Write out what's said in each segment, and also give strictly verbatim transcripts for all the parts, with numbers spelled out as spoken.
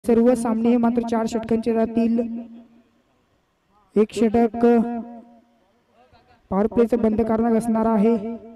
सर्व सामने मात्र चार षटकांचे राहतील. एक षटक पॉवर प्लेचं बंद करणार असणार आहे.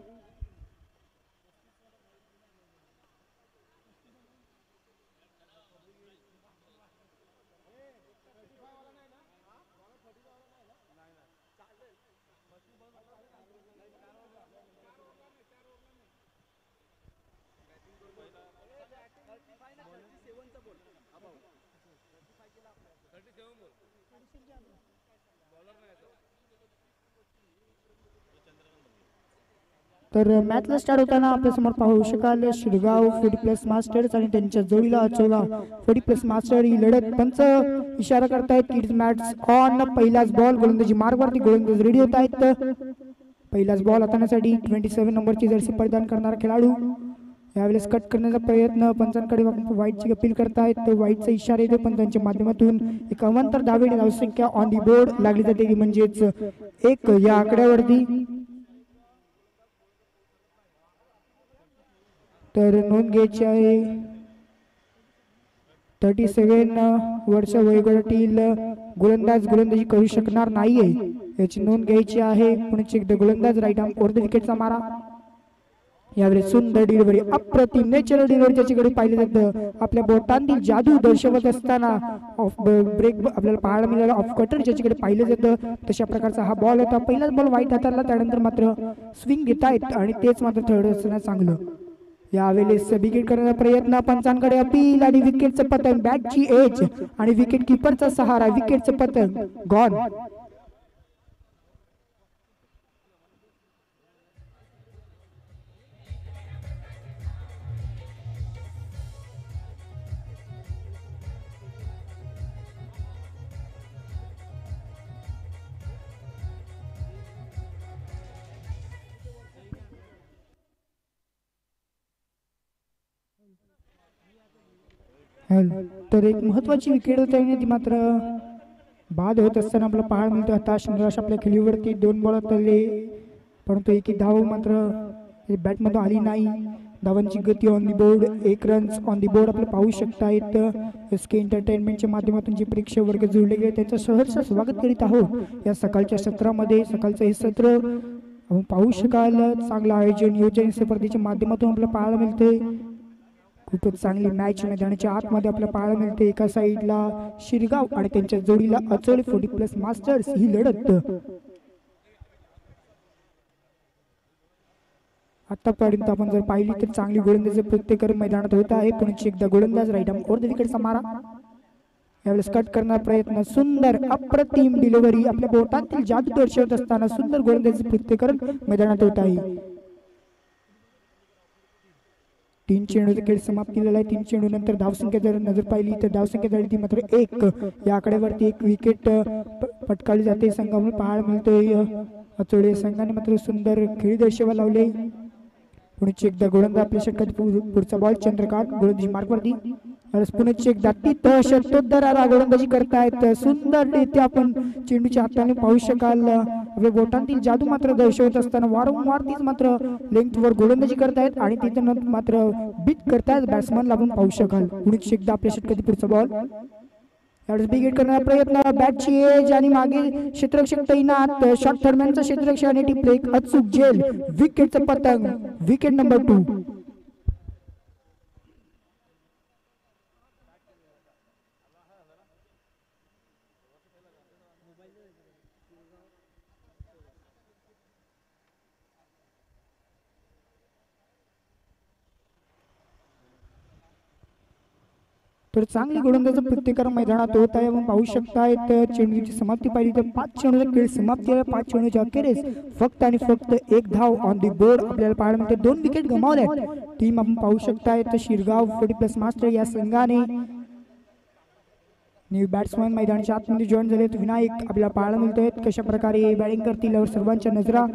तर मॅचला स्टार्ट होताना आपल्या समोर पाहू शकाल शिरगाव फोर्टी प्लस मास्टर्स आणि त्यांच्या जोडीला अचोला फोर्टी प्लस मास्टर ही लढत पंच इशारा करतायत की मॅच ऑन. पहिलाच बॉल गोलंदाजी मार्गवरती गोलंदाज रेडी होत आहेत. पहिलाच बॉल हाताळण्यासाठी ट्वेंटी सेव्हन नंबरची जर्सी परिधान करणारा खेळाडू यावेळेस कट करण्याचा प्रयत्न पंचांकडे वाईटची अपील करतायत. वाईटचा इशारा येतो पंचांच्या माध्यमातून एक अवंतर धावे धावसंख्या ऑन दी बोर्ड लागली जाते म्हणजेच एक या आकड्यावरती. तर नोंद घ्यायची आहे थर्टी सेव्हन वर्ष वयोगटातील गोलंदाज गोलंदाजी करू शकणार नाहीये याची नोंद घ्यायची आहे. पुणे एकदा गोलंदाज राईट आर्म ओव्हर द विकेटचा मारा. यावेळेस सुंदर डिलिव्हरी अप्रतिम नॅचरल डिलिव्हरी ज्याच्याकडे पाहिलं जातं. आपल्या बोटांतील जादू दर्शवत असताना ऑफ ब्रेक आपल्याला पाहायला मिळाला. ऑफ कटर ज्याच्याकडे पाहिलं जातं तशा प्रकारचा हा बॉल होता. पहिलाच बॉल वाईट हाताळला त्यानंतर मात्र स्विंग घेत आहेत आणि तेच मात्र थर्ड असणं चांगलं. यावेळेस विकेट करण्याचा प्रयत्न पंचांकडे अपील आणि विकेटचं पतंग बॅटची एज आणि विकेट किपरचा सहारा विकेटचं पतंग गॉन. तर एक महत्वाची विकेट होत आहे ती मात्र बाद होत असताना आपल्याला पाहायला मिळतो. हताश निराश आपल्या खेळीवरती दोन बॉल तळले परंतु एक धाव मात्र बॅटमधून आली नाही. धावांची गती ऑन दी बोर्ड एक रन्स ऑन दी बोर्ड आपल्याला पाहू शकतायत. एस के एंटरटेनमेंटच्या माध्यमातून जे प्रेक्षक वर्ग जोडले गेले त्यांचं सहर्ष स्वागत करीत आहोत या सकाळच्या सत्रामध्ये. सकाळचं हे सत्र आपण पाहू शकाल चांगलं आयोजन नियोजन स्पर्धेच्या माध्यमातून आपल्याला पाहायला मिळते. खूपच चांगली मॅच मैदानाच्या आतमध्ये आपल्याला पाहायला मिळते. एका साईडला शिरगाव आणि त्यांच्या जोडीला अचोल फोर्टी प्लस मास्टर्स ही लढत आतापर्यंत आपण जर पाहिली तर चांगली गोलंदाजी प्रत्येक मैदानात होत आहे. पुण्याची एकदा गोलंदाज राईट आर्म ओव्हर द विकेटचा मारा. यावेळेस कट करण्याचा प्रयत्न सुंदर अप्रतिम डिलिव्हरी आपल्या बोटांतील जादू दर्शवत असताना सुंदर गोलंदाजी प्रत्येक मैदानात होत आहे. तीन चेंडूचा खेळ समाप्त केलेला आहे. तीन चेंडू नंतर धावसंख्या जर नजर पाहिली तर धावसंख्या झाली ती मात्र एक. या आकड्यावरती एक विकेट पटकावली जाते संघामध्ये पाहायला मिळतोय. अचोळे संघाने मात्र सुंदर खेळी दर्शवा लावले. पुण्याची एकदा गोलंदाज आपल्या षटकात पुढचा बॉल चंद्रकांत गोलंदाजी मार्गवरती. पुण्याची एकदा षटकोत्तराला गोलंदाजी करतायत. सुंदर रीत्या आपण चेंडूच्या हाताने पाहू शकाल. आपल्या बोटांतील जादू मात्र दर्शवत असताना वारंवार तीच मात्र लेंथवर गोलंदाजी करतायत आणि तिथं मात्र बीट करतायत बॅट्समॅनला आपण पाहू शकाल. पुण्याची एकदा आपल्या षटकात पुढचा बॉल यावेळेस विकेट करण्याचा प्रयत्न बॅटची एज आणि मागे क्षेत्ररक्षक तैनात. शॉर्ट थर्मॅनचा क्षेत्ररक्षक आणि टिपले एक अचूक झेल विकेटचं पतंग विकेट नंबर टू. तर चांगली गोलंदाजी प्रत्येक मैदानात होत आहे. आपण पाहू शकतायत चेंडूची समाप्ती पाहिली तर पाच चेंडूचा खेळ समाप्ती आहे. पाच चेंडूच्या अखेरीस फक्त आणि फक्त एक धाव ऑन दी बोर्ड आपल्याला पाहायला मिळते. दोन विकेट गमावल्या टीम आपण पाहू शकतायत शिरगाव फोर्टी प्लस मास्टर या संघाने. न्यू बॅट्समॅन मैदानाच्या आतमध्ये जॉईन झाले विनायक आपल्याला पाहायला मिळतोय कशा प्रकारे बॅटिंग करतील सर्वांच्या नजरा.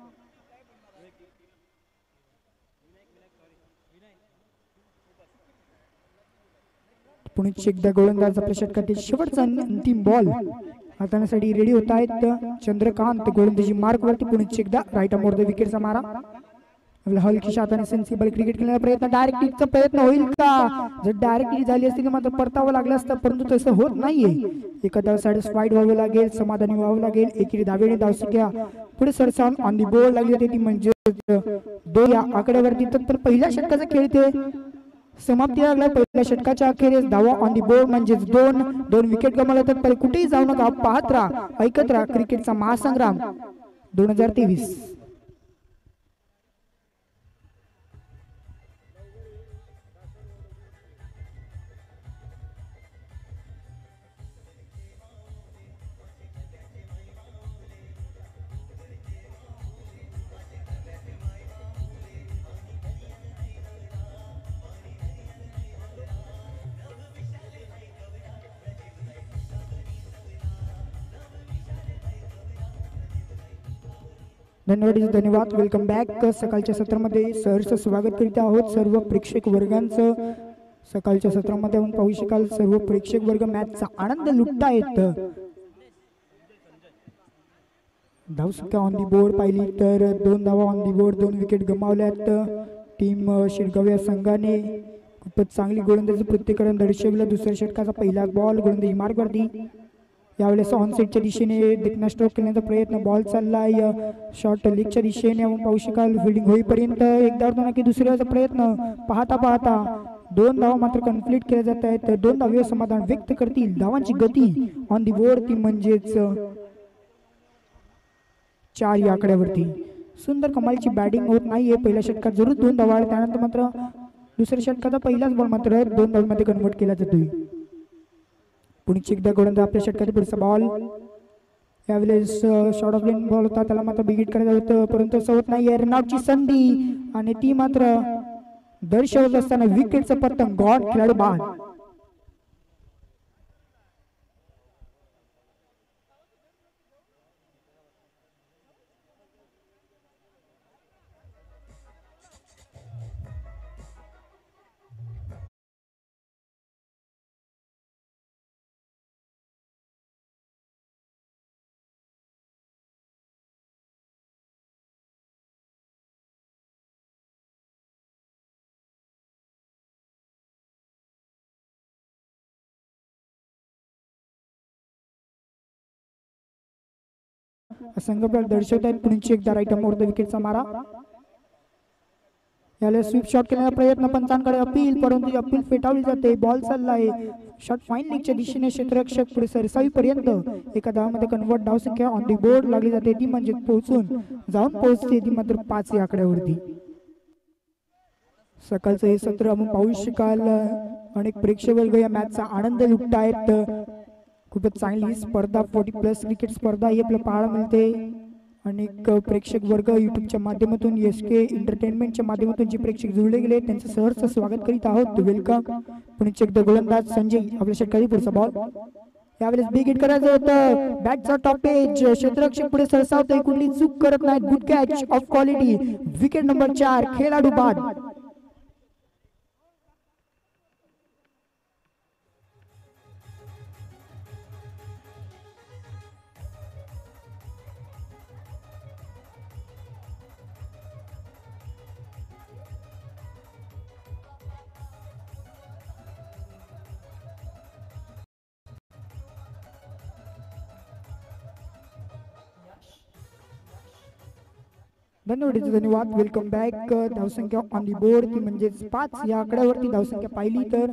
पुण्याची एकदा गोलंदाज आपल्या षटकातील शेवटचा अंतिम बॉल हाताळण्यासाठी रेडी होत आहेत. चंद्रकांत गोलंदाजी मार्कवरती पुण्याची एकदा राईट आर्म ओव्हर द विकेटचा मारा. हलकी शाताने सेन्सिबल क्रिकेट खेळण्याचा प्रयत्न, डायरेक्ट हिटचा प्रयत्न होईल का? जर डायरेक्ट हिट झाली असती तर मात्र परतावं लागलं असतं, परंतु तसं होत नाहीये. एखाद्या सॅटिस्फाईड व्हावं लागेल, समाधानी व्हावं लागेल. एकेरी धावेने धावसंख्या पुढे सरसावून ऑन दी बोर्ड लागली होती ती म्हणजे दोन या आकड्यावरती. तर पहिल्या षटकाचा खेळ ते समाप्ती लागला. पहिल्या षटकाच्या अखेरीस धावा ऑन दी बोर्ड म्हणजेच दोन दोन विकेट गमावल्या. तर कुठेही जाऊ नका, पाहत राहा, ऐकत राहा क्रिकेटचा महासंग्राम दोन हजार तेवीस. धन्यवाद धन्यवाद वेलकम बॅक. सकाळच्या सत्रामध्ये सहर्ष स्वागत करीत आहोत सर्व प्रेक्षक वर्गांचं. सकाळच्या सत्रामध्ये आपण पाहू शकाल सर्व प्रेक्षक वर्ग मॅचचा आनंद लुटतायत. धावसंख्या ऑन दी बोर्ड पाहिली तर दोन धावा ऑन दी बोर्ड, दोन विकेट गमावल्यात. टीम शिरगाव या संघाने खूपच चांगली गोलंदाजी प्रत्येकाने दर्शवलं. दुसऱ्या षटकाचा पहिला बॉल गोलंदाजी मार्गवरती. यावेळेस ऑनसेटच्या दिशेने दिग्ना स्ट्रोक करण्याचा प्रयत्न, बॉल चाललाय शॉर्ट लेगच्या दिशेने. आपण पाहू शकाल फिल्डिंग होईपर्यंत एकदा नक्की दुसऱ्याचा प्रयत्न. पाहता पाहता दोन धावा मात्र कंप्लीट केल्या जात आहेत. दोन धावे समाधान व्यक्त करतील. धावांची गती ऑन दी बोर्ड ती म्हणजेच चार या आकड्यावरती. सुंदर कमालची बॅटिंग होत नाहीये. पहिल्या षटकात जरूर दोन धावा, त्यानंतर मात्र दुसऱ्या षटकाचा पहिलाच बॉल मात्र दोन धावांमध्ये कन्वर्ट केला जातोय. पुढची एकदा गोलंदाज आपल्या षटकाचा पुढचा बॉल. यावेळेस शॉर्ट ऑफ लेन बॉल होता, त्याला मात्र बिगिट करायचं होतं, परंतु असं होत नाही. रनआउटची संधी आणि ती मात्र दर्शवत असताना विकेटचं पतंग गॉड खेळाडू बाद. संघ दर्शवत आहेत. पुढची एकदा राईट मोर विकेटचा मारा. याला स्वीप शॉट करण्याचा प्रयत्न, पंचांकडे अपील, परंतु अपील फेटाळली जाते. बॉल चाललाय शॉट फाईन लेगच्या दिशेने. क्षेत्ररक्षक पुढे सरसावी पर्यंत एका धावामध्ये कन्वर्ट. धावसंख्या ऑन दी बोर्ड लागली जाते ती म्हणजे पोहोचून जाऊन पोहोचते ती मात्र पाच या आकड्यावरती. सकाळचं हे सत्र आपण पाहू शकाल. अनेक प्रेक्षक वर्ग या मॅचचा आनंद लुटतायत. खूपच चांगली स्पर्धा, फोर्टी प्लस क्रिकेट स्पर्धा ही आपल्याला पाहायला मिळते. अनेक प्रेक्षक वर्ग युट्यूबच्या माध्यमातून, एस के एंटरटेनमेंटच्या माध्यमातून जे प्रेक्षक जुळले गेले त्यांचं सहर्ष स्वागत करीत आहोत. वेलकम. पुढचे एकदा गोलंदाज संजय आपल्या षटकाची पुढचा बॉल. यावेळेस बिग हिट करायचं होतं. बॅटचा टॉप एज, क्षेत्ररक्षक पुढे सरसावतोय, कुठली चूक करत नाहीत. Good catch of quality. Wicket number चार, खेळाडू बाद. धन्यवाद धन्यवाद वेलकम बॅक. धावसंख्या ऑन दी बोर्ड ती म्हणजेच पाच या आकड्यावरती धावसंख्या पाहिली तर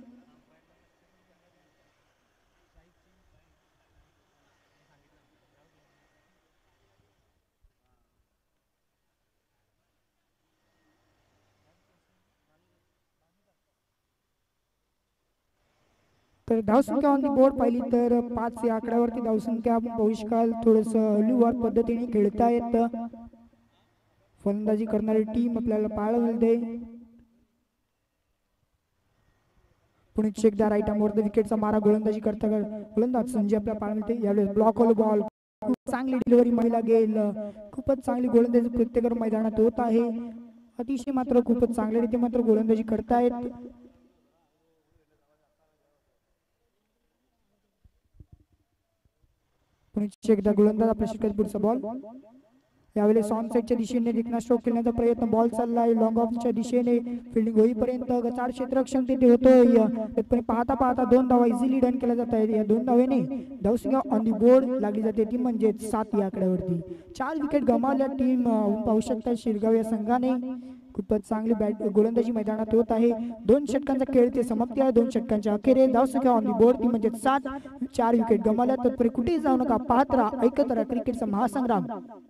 तर धावसंख्या ऑन दी बोर्ड पाहिली तर पाच या आकड्यावरती धावसंख्या आपण पाहू शकाल. थोडस हळूवार पद्धतीने खेळता येत. फलंदाजी करणारी टीम आपल्याला पाहायला मिळते. पुढे एकदा राईट आर्मवर विकेटचा मारा, गोलंदाजी करता गोलंदाज संजय आपल्याला पाहायला मिळते. यावेळेस ब्लॉक होल बॉल, खूप चांगली डिलिव्हरी महिला गेल. खूपच चांगली गोलंदाजी प्रत्येक मैदानात होत आहे. अतिशय मात्र खूपच चांगल्या रीती मात्र गोलंदाजी करतायत. पुढे एकदा गोलंदाज आपल्या षटकाचा पुढचा बॉल. यावेळेस ऑन साईडच्या दिशेने रिकना स्ट्रोक खेळण्याचा प्रयत्न, बॉल चाललाय लॉंग ऑफच्या दिशेने, फिल्डिंग होईपर्यंत गचाड क्षेत्ररक्षण तिथे होतोय, पण पाहता पाहता दोन धावा इझिली डन केल्या जात आहेत. या दोन धावेने धावसंख्या ऑन दी बोर्ड लागली जाते ती म्हणजे सात या आकड्यावरती. चार विकेट गमावल्या टीम पाहू शकता शिरगाव या संघाने. खूपच चांगली बॅट गोलंदाजी मैदानात होत आहे. दोन षटकांचा खेळ ते समाप्ती आहे. दोन षटकांच्या अखेरीस धावसंख्या ऑन दी बोर्ड ती म्हणजे सात. चार विकेट गमावल्या, तत्परी कुठेही जाऊ नका, पाहत राहा, ऐकत राहा क्रिकेटचा महासंग्राम.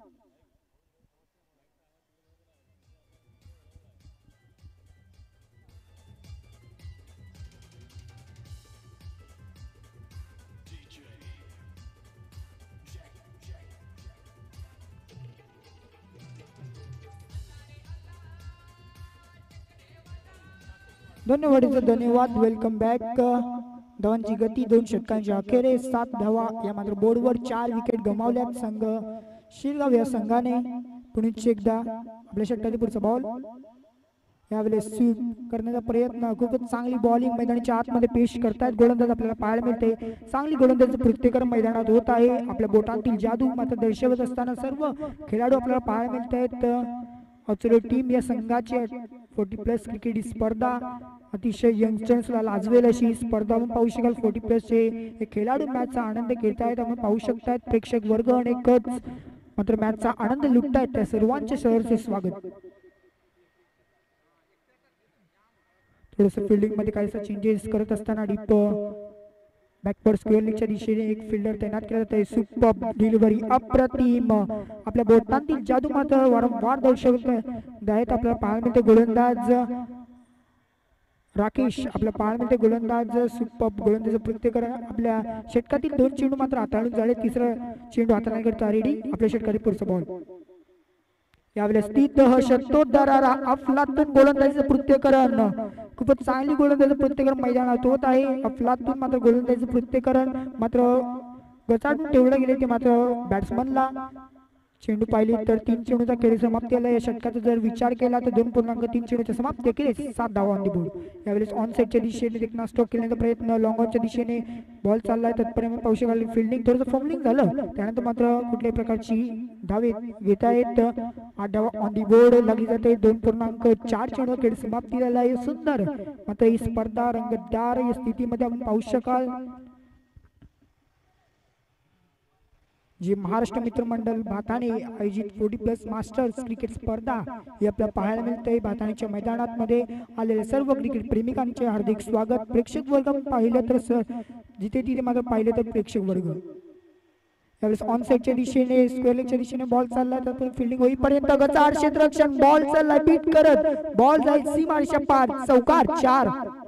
धन्यवाद धन्यवाद वेलकम बॅक. धावांची गती दोन षटकांच्या अखेरीस सात धावा या मात्र बोर्डवर. चार विकेट गमावल्यात संघ शिरगाव या संघाने. पुन्हा एकदा आपल्या षटकातील पुढचा बॉल, यावेळेस स्वीप करण्याचा प्रयत्न, खूपच चांगली बॉलिंग मैदानाच्या आतमध्ये पेश करतायत गोलंदाज आपल्याला पाहायला मिळते. चांगली गोलंदाजी प्रत्येकर मैदानात होत आहे. आपल्या बोटांतील जादू मात्र दर्शवत असताना सर्व खेळाडू आपल्याला पाहायला मिळत आहेत. ऑस्ट्रेलिया टीम या संघाची फोर्टी प्लस क्रिकेट ही स्पर्धा अतिशय यंगस्टर्सला लाजवेल अशी स्पर्धा आपण पाहू शकाल. फोर्टी प्लसचे हे खेळाडू मॅचचा आनंद घेतायत आपण पाहू शकतात. प्रेक्षक वर्ग अनेकच मात्र मॅचचा आनंद लुटतायत. त्या सर्वांचे सहर्ष स्वागत. थोडस फिल्डिंग मध्ये काहीसा चेंजेस करत असताना डीप बॅकवर्ड स्क्वेअर लेगच्या दिशेने एक फिल्डर तैनात केला जात आहे. सुपर डिलिव्हरी अप्रतिम, आपल्या बोटांतील जादू मात्र वारंवार दर्शवत आहेत आपल्याला पाहायला मिळते. गोलंदाज राकेश आपल्या पाहायला मिळते. गोलंदाज सुपर गोलंदाज प्रत्येक आपल्या षटकातील दोन चेंडू मात्र हाताळून झाले. तिसरा चेंडू हाताळण्याकरता रेडी. आपल्या षटकातील पुढचा बॉल, यावेळेस तीतः शतोद्धाराला अफलातून गोलंदाजीचं प्रत्येकरण. खूपच चांगली गोलंदाजी प्रत्येकरण मैदानात होत आहे. अफलातून मात्र गोलंदाजीचं प्रत्येकरण मात्र गचाडून ठेवलं गेले ते मात्र बॅट्समनला. चेंडू पाहिली तर तीन चेंडूचा खेळ समाप्ती आला. या षटकाचा जर विचार केला तर दोन पूर्णांक तीन चेंडूच्या समाप्ती केले. सात धावा ऑन दी बोर्ड. यावेळेस ऑन साईडच्या दिशेने देखना स्ट्रोक खेळण्याचा प्रयत्न, लॉंग ऑनच्या दिशेने बॉल चाललाय. तत्पर्यंत पाहू शकाल फिल्डिंग थोडंसं फॉर्मलिंग झालं, त्यानंतर मात्र कुठल्याही प्रकारची धावे घेता येत. आठ धावा ऑन दी बोर्ड लागली जाते. दोन पूर्णांक चार चेंडू खेळ समाप्ती झाला आहे. सुंदर मात्र ही स्पर्धा रंगतदार या स्थितीमध्ये आपण पाहू शकाल. जी महाराष्ट्र मित्र मंडळ भाताणे आयोजित फोर्टी प्लस मास्टर्स क्रिकेट स्पर्धा ही आपल्याला पाहायला मिळते. भाताणेच्या मैदानात मध्ये आलेले सर्व क्रिकेट प्रेमिकांचे हार्दिक स्वागत. प्रेक्षक वर्ग पाहिलं तर जिथे तिथे मात्र पाहिलं तर प्रेक्षक वर्ग. यावेळेस ऑन साईडच्या दिशेने स्क्वेअर लेगच्या दिशेने बॉल चाललाय. तर फिल्डिंग होईपर्यंत गचाड क्षेत्ररक्षण, बॉल चाललाय बीट करत, बॉल जाईल सीमारेषा पार, चौकार चार.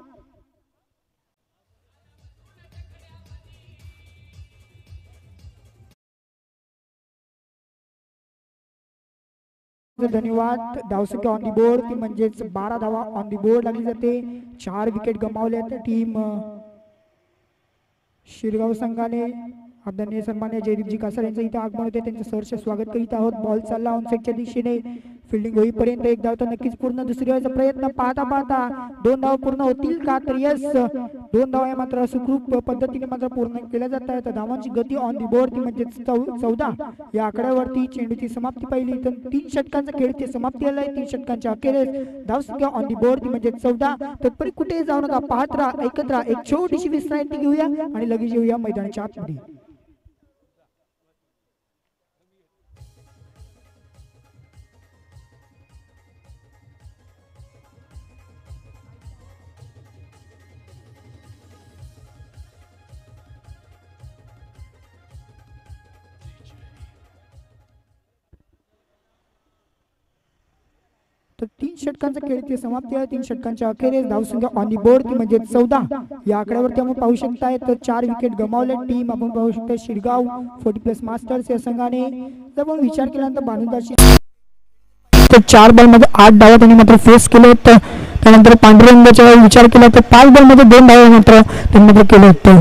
धन्यवाद. धावसंख्या ऑन दी बोर्ड ती म्हणजेच बारा धावा ऑन दी बोर्ड लागली जाते. चार विकेट गमावल्यात टीम शिरगाव संघाने. आदरणीय सन्मान्य जयदीपजी कासार यांचं इथे आगमन होते, त्यांचं सहर्ष स्वागत करीत आहोत. बॉल चालला ऑन साईडच्या दिशेने, फिल्डिंग होईपर्यंत एक धाव तर नक्कीच पूर्ण. दुसरी वेळेचा प्रयत्न, पाहता पाहता दोन धाव पूर्ण होतील का? तर यस, दोन धावा मात्र सुखरूप पद्धतीने मात्र पूर्ण केल्या जात आहेत. धावांची गती ऑन दी बोर्ड ती म्हणजे चौदा या आकड्यावरती. चेंडूची समाप्ती पाहिली तर तीन षटकांचा खेळ ते समाप्ती आलाय. तीन षटकांच्या अखेरीस धावसंख्या ऑन दी बोर्ड ती म्हणजे चौदा. तत्परी कुठेही जाऊ नका, पाहत राहा, ऐकत राहा. एक छोटीशी विश्रांती घेऊया आणि लगेच येऊया मैदानाच्या आतमध्ये. तीन षटकांचा खेळ ते समाप्ती आहे. तीन षटकांच्या अखेरीस धावसंख्या ऑन दी बोर्ड ती म्हणजे चौदा या आकड्यावरती आपण पाहू शकताय. तर चार विकेट गमावल्या टीम आपण पाहू शकता शिरगाव फोर्टी प्लस मास्टर्स या संघाने. जर आपण विचार केल्यानंतर बांधूनदाची चार बॉल मध्ये आठ धावा त्यांनी मात्र फेस केले. त्यानंतर पांडुरंगाचा विचार केला तर पाच बॉल मध्ये दोन धावा मात्र त्यांनी मात्र केले होते.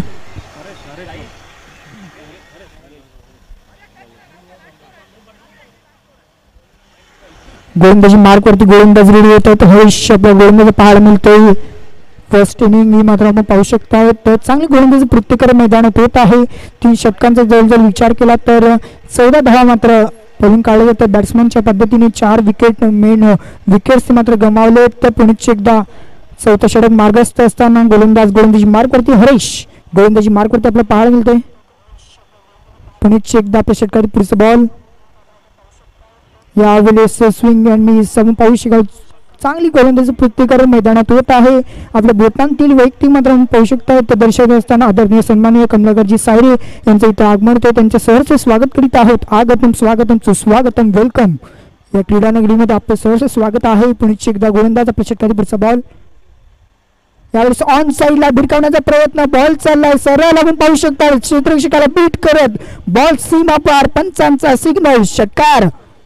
गोलंदाजी मार्क वरती गोलंदाज रेडी होतात. हर्ष आपल्या गोलंदाज पाहायला मिळतोय. फर्स्ट इनिंग ही मात्र आपण पाहू शकता. तर चांगली गोलंदाजी प्रत्येक मैदानात होत आहे. तीन षटकांचा जर जर विचार केला तर चौदा धावा मात्र पळून काढले जातात बॅट्समनच्या पद्धतीने. चार विकेट मेन विकेट्स मात्र गमावले. तर पुढचे एकदा चौथा षटक मार्गस्थ असताना गोलंदाज गोलंदाजी मार्कवरती हरीश गोलंदाजी मार्कवरती आपल्याला पाहायला मिळते. पुढचे एकदा आपल्या षटकात पुढचं बॉल. यावेळेस स्विंग आणि सम पाहू शकाल चांगली गोलंदाजी प्रत्येकावर मैदानात होत आहे. आपल्या बोटांतील व्यक्ती मात्र पाहू शकतात दर्शक असताना आदरणीय सन्माननीय कमलाकरजी सायरे यांचं इथं आगमन होते. त्यांचं सहर्ष स्वागत करीत आहोत. आगतम स्वागतम सुस्वागतम वेलकम. या क्रीडा नगरीमध्ये आपलं सहर्ष स्वागत आहे. पुढचे एकदा गोलंदाज आपल्या षटकात पुढचा बॉल. यावेळेस ऑन साईडला भिडकावण्याचा प्रयत्न. बॉल चाललाय सरळ लागून पाहू शकता क्षेत्ररक्षकाला बीट करत बॉल सीमा पार. पंचांचा सिग्नल षटकार.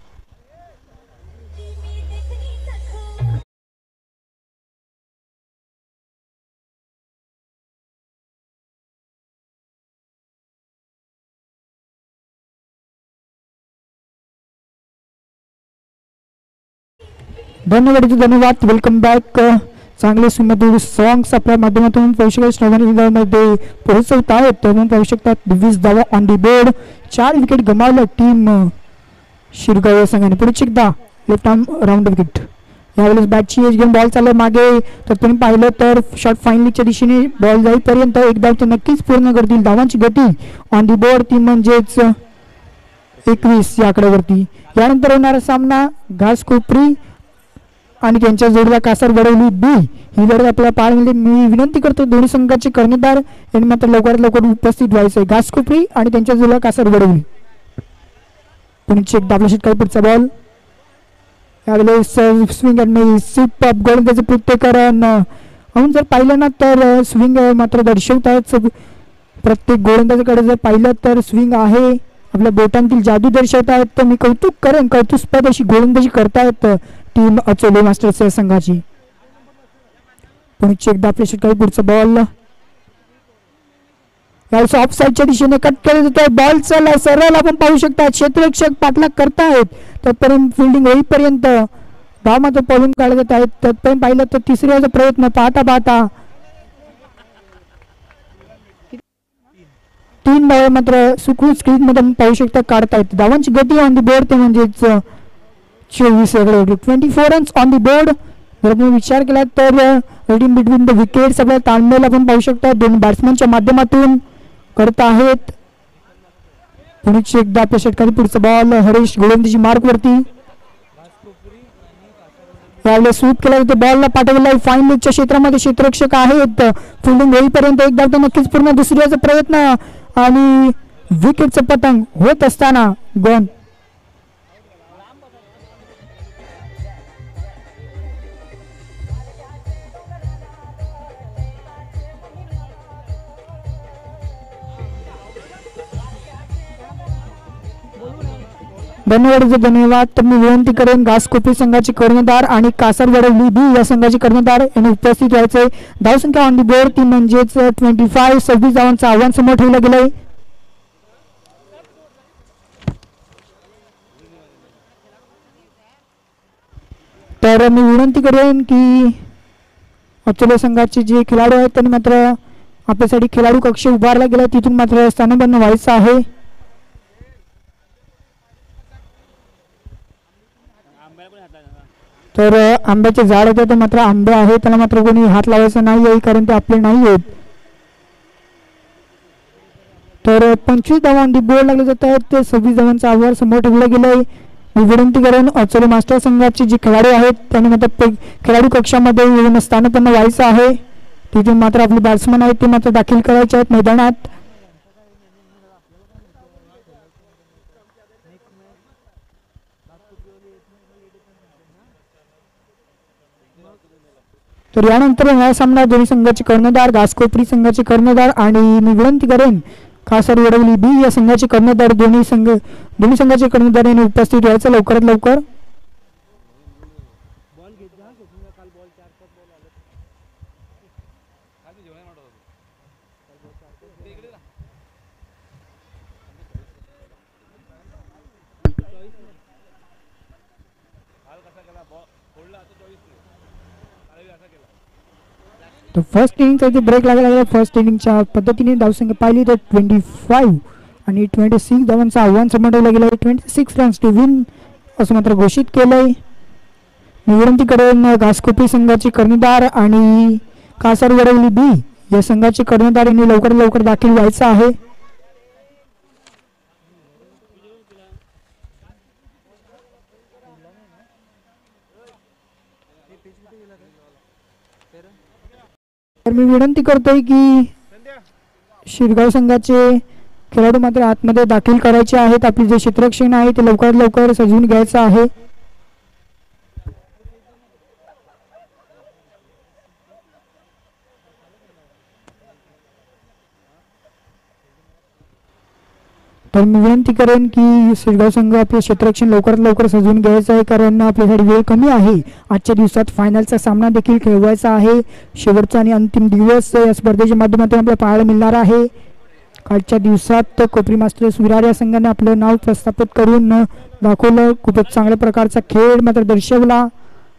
धन्यवाद धन्यवाद वेलकम बॅक. चांगले सुमधुर सॉंग्स आपल्या माध्यमातून पोहोचले श्रवणमध्ये पोहोचवत आहेत. तर पाहू शकतात वीस धावा ऑन दी बोर्ड. चार विकेट गमावल्या टीम शिरगाव या संघाने. पुढे एकदा लेफ्ट आर्म राऊंड विकेट. यावेळेस बॅटची एज घेऊन बॉल चालला मागे. तर तुम्ही पाहिलं तर शॉर्ट फायनलच्या दिशेने बॉल जाईपर्यंत एक धाव ते नक्कीच पूर्ण करतील. धावांची गती ऑन दी बोर्ड ती म्हणजेच एकवीस या आकड्यावरती. यानंतर होणारा सामना घासकोपरी आणि त्यांच्या जोडीला कासार वडवली बी ही लढत आपल्याला पाहायला मिळेल. मी विनंती करतो दोन्ही संघाचे कर्णधार यांनी मात्र लवकरात लवकर उपस्थित व्हायचं आहे. घासकोपरी आणि त्यांच्या जोडीला कासार वडवली. पुढचे एकदा आपल्या षटकात पुढचा बॉल. यावेळेस स्विंग आणि सिप अप गोलंदाजी प्रत्येकरण म्हणून जर पाहिलं ना तर स्विंग मात्र दर्शवत आहेत. प्रत्येक गोलंदाजाकडे जर पाहिलं तर स्विंग आहे. आपल्या बोटांतील जादू दर्शवत आहेत. तर मी कौतुक करेन कौतुकस्पद अशी गोलंदाजी करतायत टीम अचोले मास्टर्स या संघाची. पुढचे एकदा आपल्या षटकात पुढचा बॉल. यावेळेस ऑफ साईडच्या दिशेने कट केला जातो. बॉल चालला सरळ आपण पाहू शकता क्षेत्ररक्षक पाठलाग करतायत. तत्पर्यंत फिल्डिंग होईपर्यंत धाव मात्र पळून काढले जात आहेत. तत्पर्यंत पाहिलं तर तिसऱ्याचा प्रयत्न पाहता पाहता तीन धावा मात्र सुखरूप स्क्रीन मध्ये पाहू शकता काढतायत. धावांची गती ऑन दी बोर्ड ते म्हणजेच चोवीस twenty four runs on the board. जर आपण विचार केला तर रेडिंग बिटवीन द विकेट्स आपल्याला ताळमेल आपण पाहू शकता दोन बॅट्समनच्या माध्यमातून करत आहेत. पुढचे एकदा आपल्या षटकात पुढचा बॉल. हरीश गोलंदाजी मार्कवरती. यावेळेस स्वीप केला जातो. बॉलला पाठवला फाईनलच्या क्षेत्रामध्ये क्षेत्ररक्षक आहेत. फिल्डिंग होईपर्यंत एकदा तर नक्कीच पूर्ण दुसऱ्याचा प्रयत्न आणि विकेटचं पतंग होत असताना गॉन. धन्यवाद धन्यवाद. तर मी विनंती करेन घासकोपरी संघाचे कर्णधार आणि कासार वडवली बी या संघाचे कर्णधार यांनी उपस्थित व्हायचे. धावसंख्या ऑन दी बोर्ड ती म्हणजेच ट्वेंटी फाईव्ह सव्वीस धावांचं आव्हान समोर ठेवलं गेलंय. तर मी विनंती करेन की अचोले संघाचे जे खेळाडू आहेत त्यांनी मात्र आपल्यासाठी खेळाडू कक्ष उभारला गेला तिथून मात्र स्थानबद्ध व्हायचं आहे. तर आंब्याचे झाड होते तर मात्र आंबे आहे त्याला मात्र कोणी हात लावायचा नाही आहे कारण ते आपले नाही आहेत. तर पंचवीस धावा ऑन दी बोर्ड लागले जात आहेत. ते सव्वीस धावांचं आव्हान समोर ठेवलं गेलंय. मी विनंती करेन अचोले मास्टर संघाचे जे खेळाडू आहेत त्यांनी मात्र खेळाडू कक्षामध्ये येऊन स्थानपन्न व्हायचं आहे. तिथून मात्र आपले बॅट्समन आहेत ते मात्र दाखल करायचे आहेत मैदानात. तर यानंतर हा सामना दोन्ही संघाचे कर्णधार घासकोपरी संघाचे कर्णधार आणि मी विनंती करेन कासार वडवली बी या संघाचे कर्णधार दोन्ही संघ दोन्ही संघाचे कर्णधार यांनी उपस्थित व्हायचं लवकरात लवकर. तर फर्स्ट इनिंगचा इथे ब्रेक लागला लागला. फर्स्ट इनिंगच्या पद्धतीने धावसंख्या पाहिली तर ट्वेंटी फाईव्ह आणि ट्वेंटी सिक्स धावांचं आव्हान समोर ठेवलं गेलं आहे. Twenty six runs to win असं मात्र घोषित केलंय. विनंती करेन घासकोपी संघाचे कर्णधार आणि कासारवडवली बी या संघाचे कर्णधार यांनी लवकर लवकर दाखल व्हायचं आहे. तर मी विनंती करतोय की शिरगाव संघाचे खेळाडू मात्र आतमध्ये दाखल करायचे आहेत. आपले जे क्षेत्ररक्षण आहे ते लवकर लवकर सजवून घ्यायचं आहे. तर मी विनंती करेन की शिरगाव संघ आपले क्षेत्ररक्षण लवकरात लवकर सजवून घ्यायचं आहे, कारण आपल्यासाठी वेळ कमी आहे. आजच्या दिवसात फायनलचा सामना देखील खेळवायचा आहे. शेवटचा आणि अंतिम दिवस या स्पर्धेच्या माध्यमातून आपल्याला पाहायला मिळणार आहे. कालच्या दिवसात कोपरी मास्टर्स विरार या संघाने आपलं नाव प्रस्थापित करून दाखवलं. खूपच चांगल्या प्रकारचा खेळ मात्र दर्शवला.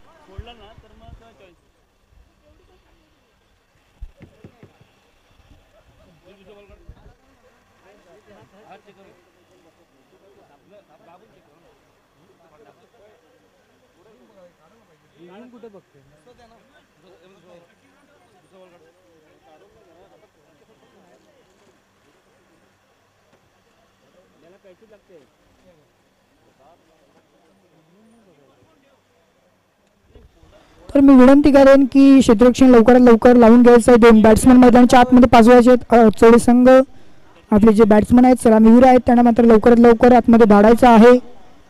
तर मी विनंती करेन की क्षेत्ररक्षण लवकरात लवकर लावून घ्यायचं आहे. दोन बॅट्समन मैदानाच्या आतमध्ये पाचवायचे आहेत. चोळे संघ आपले जे बॅट्समन आहेत सलामीवीर आहेत त्यांना मात्र लवकरात लवकर आतमध्ये धाडायचं आहे.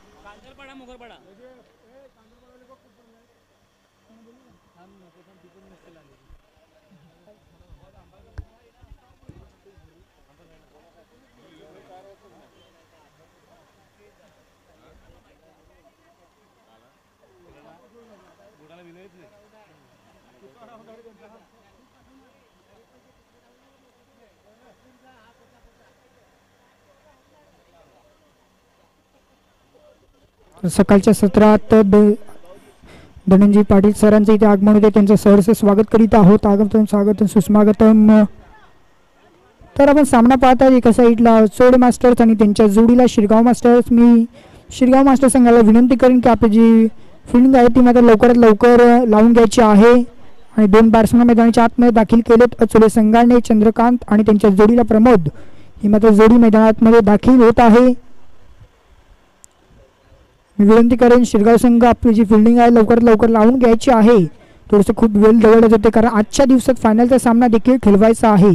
सकाळच्या सत्रात धनंजय पाटील सरांचे इथे आगमन होते. त्यांचं सहर्ष स्वागत करीत आहोत. आगमन स्वागतम सुस्वागतम. तर आपण सामना पाहता एका साईडला चोड मास्टर्स आणि त्यांच्या जोडीला शिरगाव मास्टर्स. मी शिरगाव मास्टर संघाला विनंती करेन की आपली जी फिल्डिंग आहे ती मात्र लवकरात लवकर लावून घ्यायची आहे. आणि दोन बॅट्समन मैदानाच्या आतमध्ये दाखल केलेत. चोळे संघाने चंद्रकांत आणि त्यांच्या जोडीला प्रमोद ही मात्र जोडी मैदानात दाखल होत आहे. मी विनंती करेन शिरगाव संघ आपली जी फिल्डिंग आहे लवकरात लवकर लावून घ्यायची आहे. थोडंसं खूप वेळ दवडलं जाते कारण आजच्या दिवसात फायनलचा सामना देखील खेळवायचा आहे.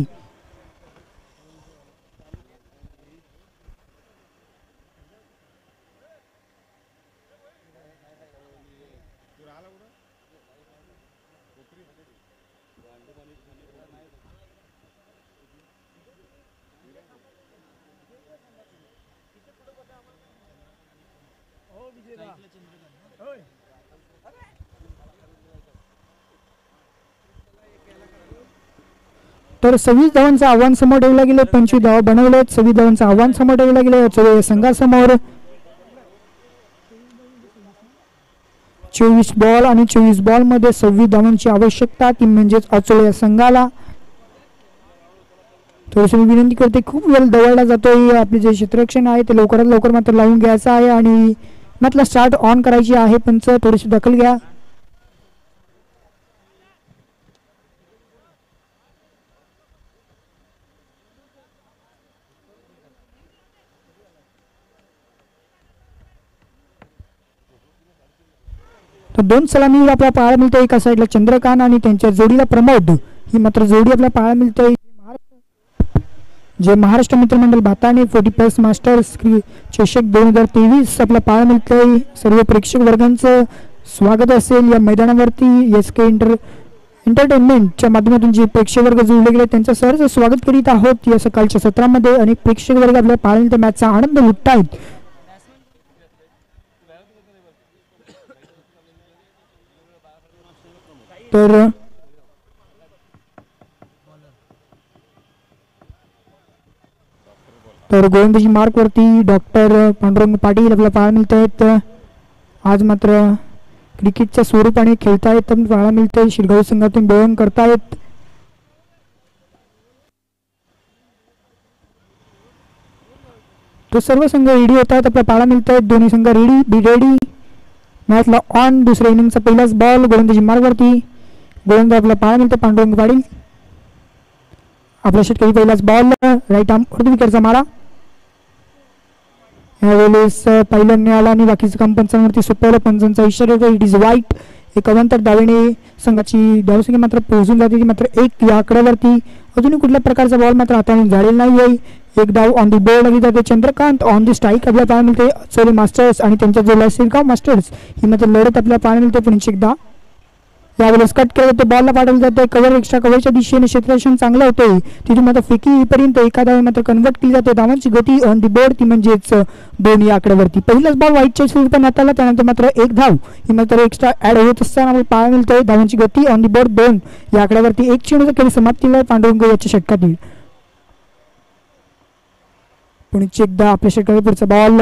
तर सव्वीस धावांचं आव्हान समोर ठेवलं गेलं. पंचवीस धावा बनवले. सव्वीस धावांचं आव्हान समोर ठेवलं गेलं संघासमोर. चोवीस बॉल आणि चोवीस बॉल मध्ये सव्वीस धावांची आवश्यकता ती म्हणजेच अचोळे संघाला. थोडीशी मी विनंती करते खूप वेळ दवडला जातोय. आपले जे क्षेत्ररक्षण आहे ते लवकरात लवकर मात्र लावून घ्यायचं आहे आणि म्हटलं स्टार्ट ऑन करायची आहे. पंच थोडीशी दखल घ्या. तर दोन सलामीवर आपल्याला पाहायला मिळते. एका साईडला चंद्रकांत आणि त्यांच्या जोडीला प्रमोद ही मात्र जोडी आपल्याला पाहायला मिळते. जे महाराष्ट्र मित्रमंडळ भाताने फोर्टी प्लस मास्टर्स चषक दोन हजार तेवीस आपल्याला पाहायला मिळतंय. सर्व प्रेक्षक वर्गांचं स्वागत असेल या मैदानावरती. एस के इंटर एंटरटेनमेंटच्या माध्यमातून जे प्रेक्षक वर्ग जोडले गेले त्यांचं सहर्ष स्वागत करीत आहोत. या सकाळच्या सत्रामध्ये अनेक प्रेक्षक वर्ग आपल्याला पाहायला मिळते. मॅचचा आनंद लुटतायत. तर तर गोलंदाजी मार्क वरती डॉक्टर पांडुरंग पाटील आपल्याला पाहायला मिळत आहेत. आज मात्र क्रिकेटच्या स्वरूपाने खेळतायत पाहायला मिळते. शिरगाव संघातून बॉलिंग करतायत. तो सर्व संघ रेडी होतात. आपल्याला पाहायला मिळत आहेत दोन्ही संघ रेडी बी रेडी. मॅचला ऑन. दुसऱ्या इनिंगचा पहिलाच बॉल गोलंदाजी मार्गवरती. गोलंदाज आपल्याला पाहायला मिळतं पांडुरंग पाटील. आपल्या षटकारी पहिलाच बॉल राईट आर्म वरती विकेटचा मारा. यावेळेस पहिला मिळाला आणि बाकीचं काम पंचांवरती सोपवलं. पंचांचा इशारा होता इट इज वाईट. एक अवंतर धावेने संघाची धावसंख्या मात्र पोहोचून जाते ती मात्र एक या आकड्यावरती. अजूनही कुठल्या प्रकारचा बॉल मात्र हाताने झालेला नाही आहे. एक धाव ऑन दी बोर्ड लागली जाते. चंद्रकांत ऑन दी स्ट्राईक आपल्याला पाहायला मिळते. सोले मास्टर्स आणि त्यांच्या जोडला शिरगाव मास्टर्स ही मात्र लढत आपल्याला पाहायला मिळते. पुढे एकदा यावेळेस कट केलं जाते. बॉलला पाठवलं जाते कव्हर एक्स्ट्रा कव्हरच्या दिशेने क्षेत्ररक्षण चांगलं होते. तिथून मात्र फेकीपर्यंत एका धावे मात्र कन्वर्ट केली जाते. धावांची गती ऑन दी बोर्ड ती म्हणजेच दोन या आकड्यावरती. पहिलाच बॉल व्हाईटच्या स्वीपन हाताला. त्यानंतर मात्र एक धाव ही मात्र एक्स्ट्रा ऍड होत असताना आपल्याला पाहायला मिळतंय. धावांची गती ऑन दी बोर्ड दोन या आकड्यावरती. एक चेंडूचा खेळ समाप्तीला पांडुरंग याच्या षटकातील. पुणे एकदा आपल्या षटकातील पुढचा बॉल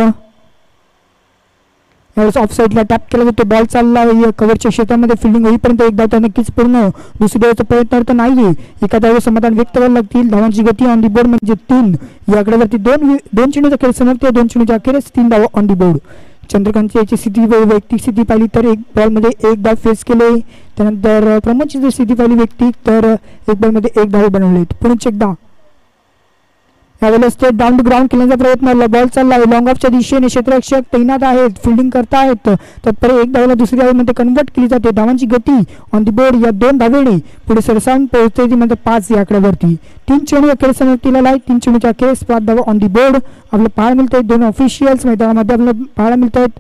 यावेळेस ऑफ साईडला टॅप केला जातो. बॉल चालला कव्हरच्या क्षेत्रामध्ये फिल्डिंग होईपर्यंत एक धाव तर नक्कीच पूर्ण. दुसऱ्या धावाचा प्रयत्न तर नाहीये. एका धावेवर समाधान व्यक्त करायला लागतील. धावांची गती ऑन दी बोर्ड म्हणजे तीन या आकड्यावरती. दोन दोन चेंडूचा खेळ समाप्ती. दोन चेंडूच्या अखेरीस तीन धावा ऑन दी बोर्ड. चंद्रकांतची याची स्थिती वैयक्तिक स्थिती पाहिली तर एक बॉलमध्ये एक धाव फेस केले. त्यानंतर प्रमोदची जर स्थिती पाहिली वैयक्तिक तर एक बॉलमध्ये एक धाव बनवले. पुणे एकदा यावेळेस ते डाऊन टू ग्राउंड खेळण्याचा प्रयत्न. बॉल चालला आहे लॉंग ऑफच्या दिशेने. क्षेत्ररक्षक तैनात आहेत फिल्डिंग करतायत. तत्पर एक धावेला दुसरी धावेमध्ये कन्वर्ट केली जाते. धावांची गती ऑन दी बोर्ड या दोन धावेने पुढे सरसावून पोहोचते ती म्हणजे पाच या आकड्यावरती. तीन चेंडू अखेर समाप्तीला आहे. तीन चेंडूच्या अखेरीस पाच धावा ऑन दी बोर्ड आपल्याला पाहायला मिळत आहेत. दोन ऑफिशियल्स मैदानामध्ये आपल्याला पाहायला मिळत आहेत.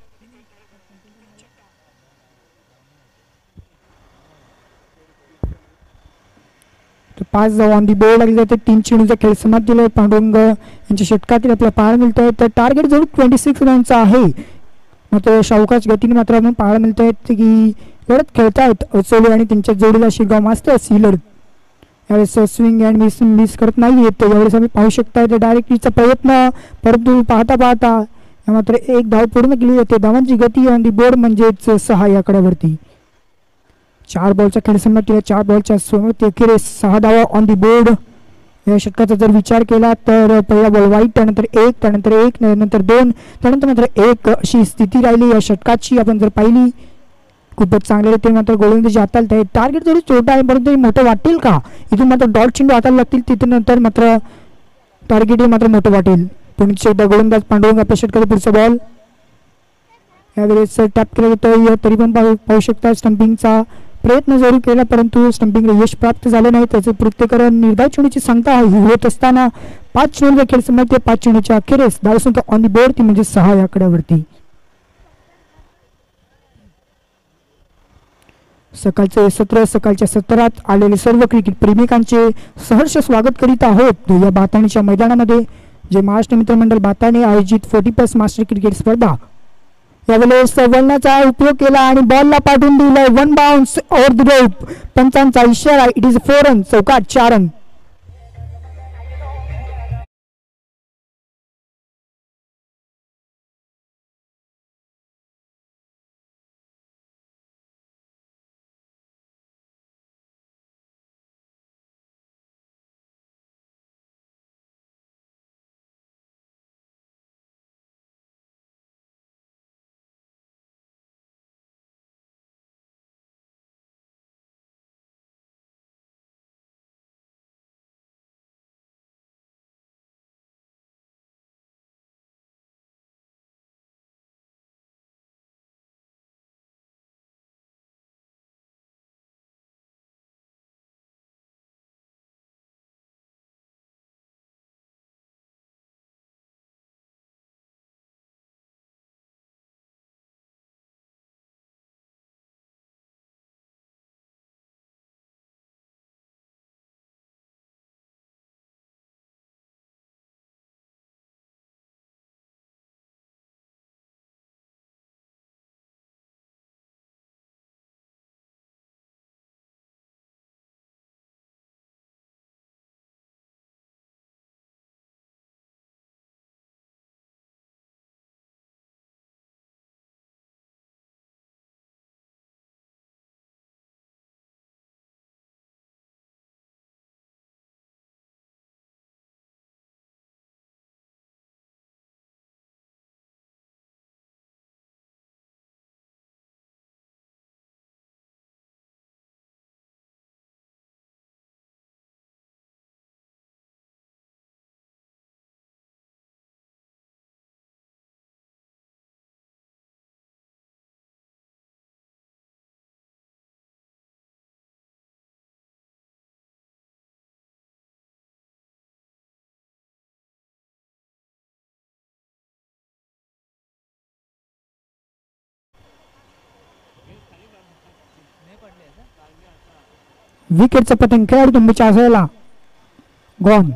पाच धावा ऑन दी बोर्ड लागली जाते. तीन चेंडूचा खेळ समाप्तीला पांडुरंग यांच्या षटकातील आपल्याला पाहायला मिळत आहे. तर टार्गेट जवळ ट्वेंटी सिक्स रनचा आहे. मात्र शाहूकाच गतीने मात्र आपण पाहायला मिळत आहेत की लढत खेळतायत अचोले आणि त्यांच्या जोडीला शिरगाव मास्टर्स ही लढत. यावेळेस स्विंग अँड मिस मिस करत नाही येत. यावेळेस आम्ही पाहू शकता डायरेक्टचा प्रयत्न परंतु पाहता पाहता मात्र एक धाव पूर्ण केली जाते. धावांची गती ऑन दी बोर्ड म्हणजेच सहा या आकड्यावरती. चार बॉलचा खेळ समाप्तीला. चार बॉलच्या सोबत अखेरीस सहा धावा ऑन दी बोर्ड. या षटकाचा जर विचार केला तर पहिला बॉल वाईट त्यानंतर एक त्यानंतर एक नंतर दोन त्यानंतर मात्र एक अशी स्थिती राहिली या षटकाची आपण जर पाहिली. खूपच चांगले ते मात्र गोलंदाजी हाताळत आहे. टार्गेट जरी छोटा आहे परंतु मोठं वाटेल का. इथून मात्र डॉट चेंडू हाताला लागतील. तिथून नंतर मात्र टार्गेट मात्र मोठं वाटेल. पुढे एकदा गोलंदाज पांडुरंग आपल्या षटकाचा पुढचा बॉल यावेळेस टॅप केला जातो. तरी पण पाहू शकता स्टंपिंगचा प्रयत्न जरूर केला परंतु स्टंपिंगला यश प्राप्त झालं नाही. त्याचे प्रत्येकरण निर्धारित चेंडूची संख्या होत असताना पाच चेंडूचा खेळ समाप्ती. पाच चेंडूच्या अखेरीस धावसंख्या ऑन दी बोर्ड ती म्हणजे सहा या आकड्यावरती. सकाळचे सत्र सकाळच्या सत्रात आलेले सर्व क्रिकेट प्रेमिकांचे सहर्ष स्वागत करीत आहोत या बाताणीच्या मैदानामध्ये जे महाराष्ट्र मित्रमंडळ बाताने आयोजित फोर्टी प्लस मास्टर क्रिकेट स्पर्धा. यावेळेस वळणाचा उपयोग केला आणि बॉलला पाठवून दिलाय. One bounce over the rope. पंचांचा इशारा इट इज फोर रन. चौकात चार रन. विकेटचा पतंग खेळाडू नंबरच्या आसळला गॉन.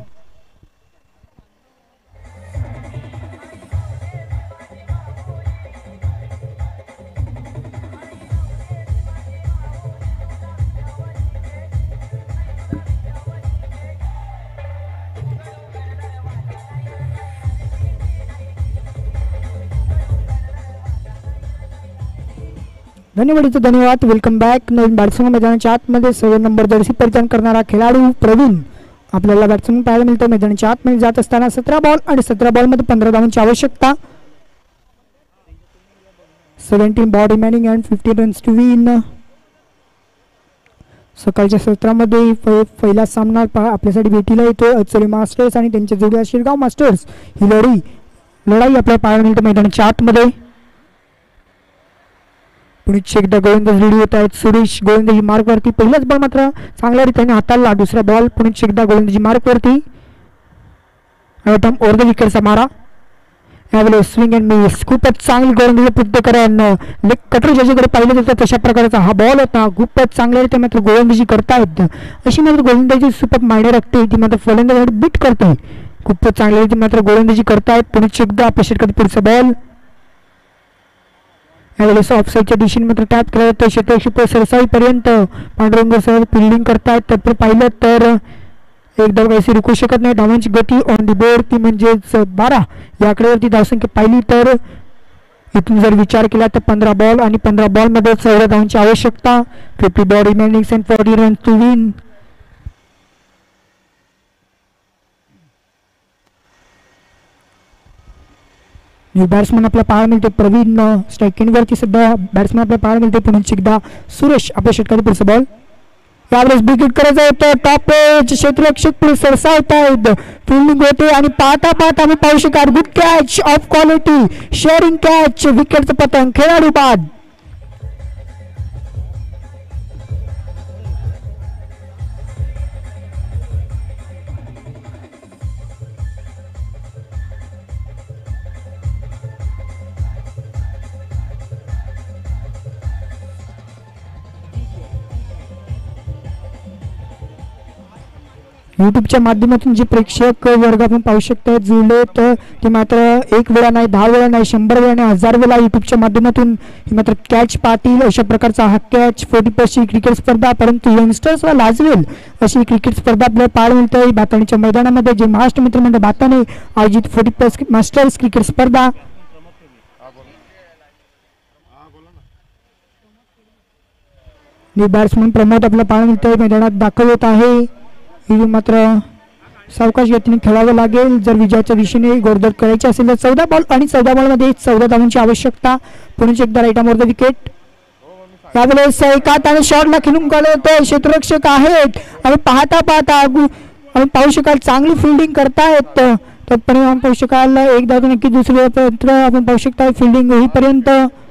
धन्यवाद धन्यवाद. Welcome back. नवीन बॅट्समन मैदानाच्या आतमध्ये सव्वा नंबर जर्सी परिधान करणारा खेळाडू प्रवीण आपल्याला बॅट्समन पाहायला मिळतो. मैदानाच्या आतमध्ये जात असताना सतरा बॉल आणि सतरा बॉलमध्ये पंधरा धावांची आवश्यकता. Seventeen ball remaining and fifteen runs to win. सकाळच्या सत्रामध्ये पहिला सामना आपल्यासाठी भेटीला येतो. अचोली मास्टर्स आणि त्यांच्या जोडी शिरगाव मास्टर्स ही लढाई लढाई आपल्याला पाहायला मिळते मैदानाच्या आतमध्ये. पुढे एकदा गोविंदाज रेडी होत आहेत. सुरेश गोविंदाजी मार्कवरती. पहिलाच बॉल मात्र चांगल्या रीतीने हाताळला. दुसरा बॉल पुढे एकदा गोविंदाजी मार्कवरती. ओव्हर द विकेटचा मारा. यावेळेस स्विंग अँड मिस. खूपच चांगली गोलंदाजी पुढेकरण लेग कटर ज्याच्याकडे पाहिलं जातं तशा प्रकारचा हा बॉल होता. खूपच चांगल्या रीते मात्र गोलंदाजी करतायत. अशी मात्र गोलंदाजी सुपर मायने राखते ती मात्र फलंदाज बीट करते. खूपच चांगल्या रीती मात्र गोलंदाजी करतायत. पुढे एकदा आपल्या षटकात पुढचा बॉल. यावेळेस ऑफसाईडच्या दिशेने मात्र टॅप केला जातो. क्षेत्रक्षेत्र सरसाईपर्यंत पांडुरंगासह फिल्डिंग करतायत. तर पाहिलं तर एकदा काहीशी रुकू शकत नाही. धावांची गती ऑन दी बोर्ड ती म्हणजेच बारा. या आकड्यावरती धावसंख्या पाहिली तर इथून जर विचार केला तर पंधरा बॉल आणि पंधरा बॉलमध्ये चौदा धावांची आवश्यकता. Fifty ball remaining and forty run to win. New batsman आपल्याला पाहायला मिळते प्रवीण. स्ट्रायकिंगवरती सध्या बॅट्समन आपल्याला पाहायला मिळते. पुन्हा एकदा सुरेश आपल्या षटकात पुढचा बॉल. यावेळेस बिग हिट करायचं होतं. टॉप क्षेत्ररक्षक पुढे सरसावत आहेत. फिल्डिंग होते आणि पाहता पाहता आम्ही पाहू शकाल good catch of quality sharing catch. विकेटचं पतंग खेळाडू बाद. यूट्यूबच्या माध्यमातून जे प्रेक्षक वर्ग आपण पाहू शकतो जुळले तर ते मात्र एक वेळा नाही दहा वेळा नाही शंभर वेळा नाही हजार वेळा यूट्यूबच्या माध्यमातून हे मात्र कॅच पाहतील. अशा प्रकारचा हा कॅच फोर्टी प्लसची क्रिकेट स्पर्धा परंतु यंगस्टर्सला लाजवेल अशी क्रिकेट स्पर्धा आपल्याला पाहायला मिळते. बाताणीच्या मैदानामध्ये जे महाराष्ट्र मित्रमंडळ बाताने आयोजित फोर्टी प्लस मास्टर्स क्रिकेट स्पर्धा. न्यू बॅट्समन प्रमोद आपल्याला पाहायला मिळतंय मैदानात दाखल होत आहे. ही मात्र सावकाश गतीने खेळावं लागेल जर विजयाच्या दिशेने गोरदर करायची असेल तर. चौदा बॉल आणि चौदा बॉलमध्ये चौदा धावांची आवश्यकता. पुढे एकदा राईट आर्मवर विकेट. यावेळेस एकात आणि शॉटला खिलून होते क्षेत्ररक्षक आहेत आणि पाहता पाहता आपण पाहू शकाल चांगली फिल्डिंग करतायत. तर परिणाम पाहू शकाल एक धाव नक्की दुसरी आपण पाहू शकता फिल्डिंग होईपर्यंत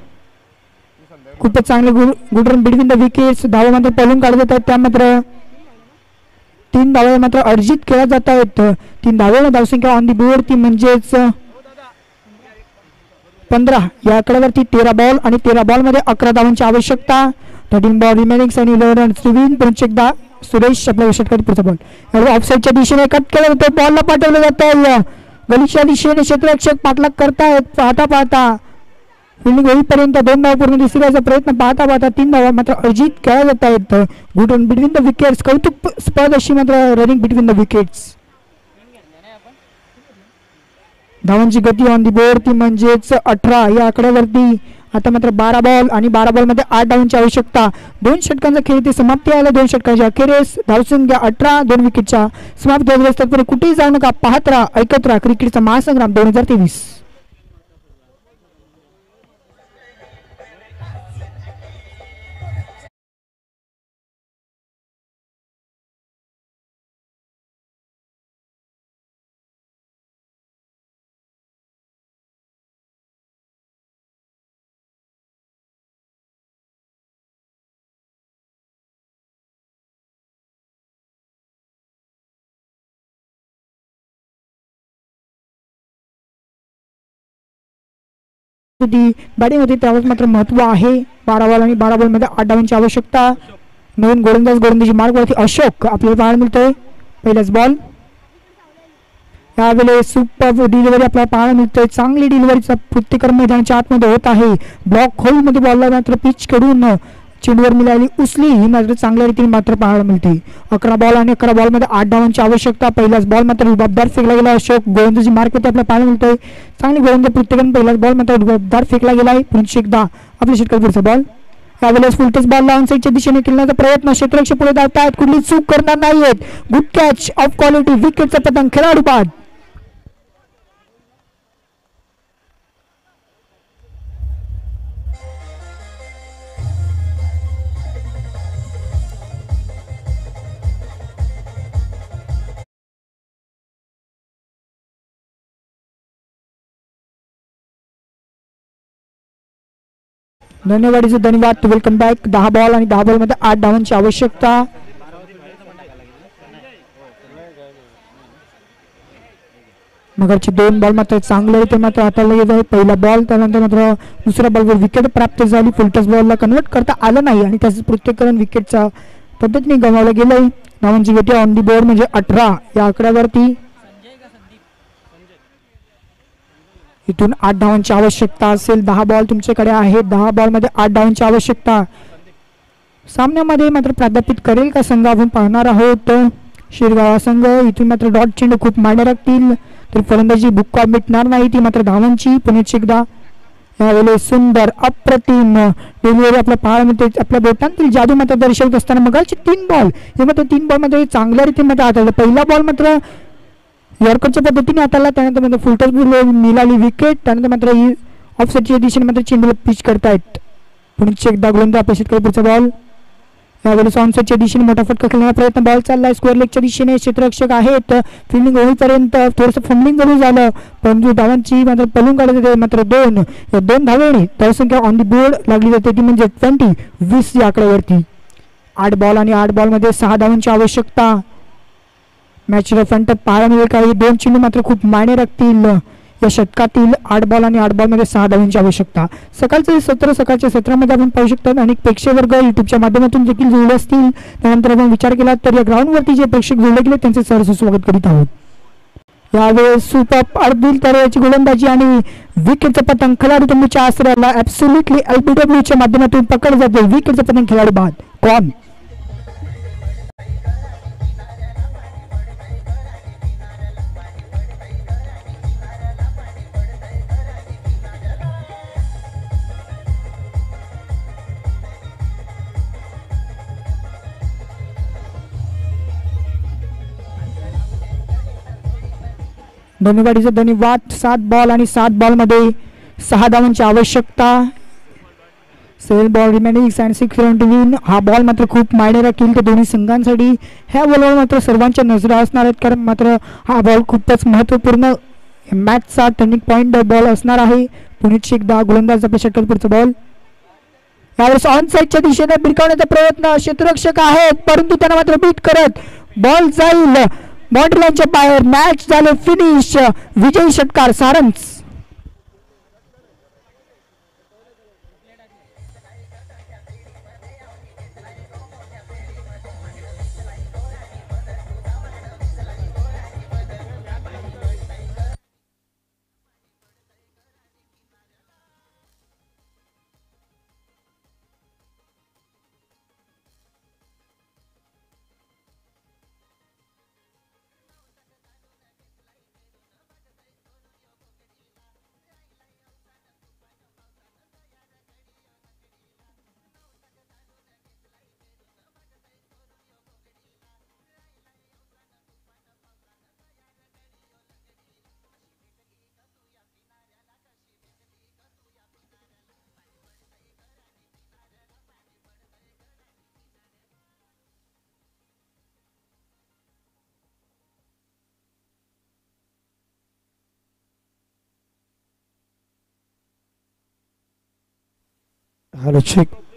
खूपच चांगले good run between the wickets. धावा मात्र पळून काढत आहेत. त्या मात्र तीन धावा मात्र अर्जित केल्या जात आहेत. तीन धावेला धावसंख्या ऑन दी बोर्ड ती म्हणजेच पंधरा. या आकड्यावरती तेरा बॉल आणि तेरा बॉल मध्ये अकरा धावांची आवश्यकता. थर्टीन बॉल रिमेनिंग आणि इलेव्हन रन्स टू विन. पुढे एकदा सुरेश आपल्या षटकात पुढचा बॉल. ऑफसाईडच्या दिशेने कट केला जातो. बॉलला पाठवलं जातं गलीच्या दिशेने क्षेत्ररक्षक पाठलाग करतायत. पाहता पाहता फिल्डिंग होईपर्यंत दोन धावा पूर्ण दिसण्याचा प्रयत्न पाहता पाहता तीन धावा मात्र अर्जित केल्या जात आहेत. Good run between the wickets. कौतुक स्पर्धा अशी मात्र रनिंग बिटवीन द विकेट्स. धावांची गती ऑन दी बोर्ड ती म्हणजेच अठरा. या आकड्यावरती आता मात्र बारा बॉल आणि बारा बॉल मध्ये आठ धावांची आवश्यकता. दोन षटकांचा खेळ ते समाप्ती आला. दोन षटकांच्या अखेरीस धावसंख्या अठरा दोन विकेटच्या समाप्त झालेल्या असतात. कुठेही जाऊ नका पाहत राहा ऐकत राहा क्रिकेटचा महासंग्राम दोन हजार तेवीस. बॅटिंग होती त्यावर मात्र महत्व आहे. बारा बॉल आणि बारा बॉल मध्ये आठ धावांची आवश्यकता. नवीन गोलंदाज गोलंदाजी मार्गवरती अशोक आपल्याला पाहायला मिळतोय. पहिलाच बॉल यावेळेस सुपर डिलिव्हरी आपल्याला पाहायला मिळतोय. चांगली डिलिव्हरीचा प्रतिक्रम मैदानाच्या आतमध्ये होत आहे. ब्लॉक होल मध्ये बॉलला मात्र पिच कडून चेंडूवर मिळाली उसली ही मात्र चांगल्या रीतीने मात्र पाहायला मिळते. अकरा बॉल आणि अकरा बॉल मध्ये आठ धावांची आवश्यकता. पहिलाच बॉल मात्र रुबाबदार फेकला गेला. अशोक गोलंदाजी मार्गवरती आपल्याला पाहायला मिळतोय. चांगली गोलंदाज प्रतिक्रम. पहिलाच बॉल मात्र रुबाबदार फेकला गेला आहे. पुन्हा एकदा आपल्या षटकार पुढचा बॉल यावेळेस फुलटच बॉल ऑन साईडच्या दिशेने खेळण्याचा प्रयत्न. क्षेत्ररक्षक पुढे धावतायत. कुठली चूक करणार नाहीयेत. Good catch of quality. विकेटचा पतंग. खेळाडू बाद. धन्यवाद धन्यवाद वेलकम बॅक. दहा बॉल आणि दहा बॉल मध्ये आठ धावांची आवश्यकता. मगरचे दोन बॉल मात्र चांगले होते मात्र हाताला येत आहे. पहिला बॉल त्यानंतर मात्र दुसऱ्या बॉलवर विकेट प्राप्त झाली. फुलटस बॉलला कन्वर्ट करता आलं नाही आणि त्याचं प्रत्येकरण विकेटच्या पद्धतीने गमावलं गेलंय. धावांची गती ऑन दी बोर्ड म्हणजे अठरा या आकड्यावरती. इथून आठ धावांची आवश्यकता असेल. दहा बॉल तुमच्याकडे आहेत. दहा बॉल मध्ये आठ धावांची आवश्यकता. सामन्यामध्ये मात्र प्राध्यापित करेल का संघ आपण पाहणार आहोत. शिरगाव संघ इथून मात्र डॉट चेंडू खूप मांडे राखतील तर फलंदाजी बुक्का मिटणार नाही ती मात्र धावांची. पुन्हा एकदा यावेळेस सुंदर अप्रतिम डिलिव्हरी आपल्या पाहायला मिळते. आपल्या बोटांतील जादू मात्र दर्शवत असताना मगाचे तीन बॉल हे मात्र तीन बॉल मध्ये चांगल्या रीतीने मात्र हाताळला. पहिला बॉल मात्र यॉर्करच्या पद्धतीने हाताळला. त्यानंतर मात्र फुलटस मिळाली विकेट. त्यानंतर मात्र ऑफ साईडच्या दिशेने मात्र चेंडूला पिच करतायत. पुन्हा एकदा गोलंदाज आपल्या शेतकरी पुढचा बॉल यावेळेस ऑन साईडच्या दिशेने मोठा फटका खेळण्याचा प्रयत्न. बॉल चाललाय स्क्वेअर लेगच्या दिशेने. क्षेत्ररक्षक आहेत. फिल्डिंग होईपर्यंत थोडंसं फंबलिंग जरूर झालं परंतु धावांची मात्र पलून काढत होते. मात्र दोन या दोन धावेने धावसंख्या ऑन दी बोर्ड लागली जाते ती म्हणजे ट्वेंटी वीस या आकड्यावरती. आठ बॉल आणि आठ बॉल मध्ये सहा धावांची आवश्यकता. मॅच फ्रंट पाहायला मिळेल काही दोन चेंडू मात्र खूप मायने राखतील. या षटकातील आठ बॉल आणि आठ बॉल मध्ये सहा धावांची आवश्यकता. सकाळचे सत्र सकाळच्या सत्रामध्ये आपण पाहू शकतो अनेक प्रेक्षकवर्ग युट्यूबच्या माध्यमातून देखील जुळले असतील. त्यानंतर आपण विचार केला तर या ग्राउंडवरती जे प्रेक्षक जुळले गेले त्यांचे सहर्ष स्वागत करीत आहोत. यावेळेस सुपर अर्दिल तऱ्याची गोलंदाजी आणि विकेटचं पतंग खेळाडू तुमच्या आश्रयाला ऍब्सोल्युटली एलबीडब्ल्यू च्या माध्यमातून पकडले जाते. विकेटचं पतंग खेळाडू बाद. कॉन धन्यवाद धन्यवाद. सात बॉल आणि सात बॉल मध्ये सहा धावांची आवश्यकता. Seven ball remaining and six run to win. हा बॉल मात्र खूप मायने राखील तर दोन्ही संघांसाठी. ह्या बॉलवर मात्र सर्वांच्या नजरा असणार आहेत कारण मात्र हा बॉल खूपच महत्वपूर्ण मॅचचा टर्निंग पॉइंट बॉल असणार आहे. पुन्हा एकदा गोलंदाज आपल्या षटकापुरचा बॉल यावेळेस ऑन साईडच्या दिशेने भिरकावण्याचा प्रयत्न. क्षेत्ररक्षक आहेत परंतु त्यांना मात्र बीट करत बॉल जाईल बाउंड्रीच्या बाहेर. मॅच झाले फिनिश. विजयी षटकार सारंग. Hello check.